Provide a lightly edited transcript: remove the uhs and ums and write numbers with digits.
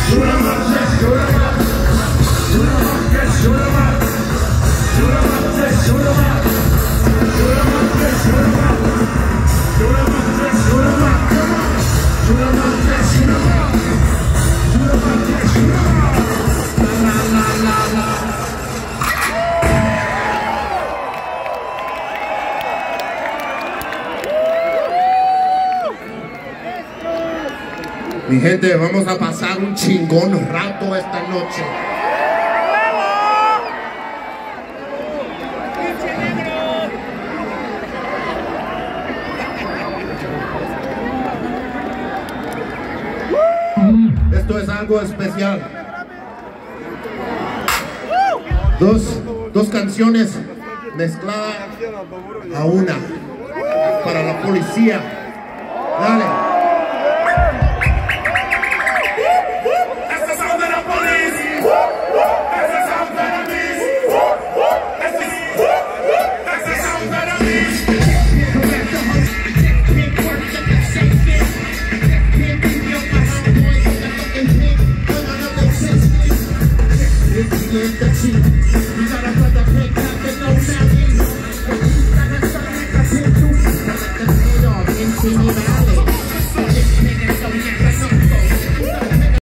Mi gente, vamos a pasar un chingón rato esta noche. Esto es algo especial. Dos canciones mezcladas a una para la policía. Dale.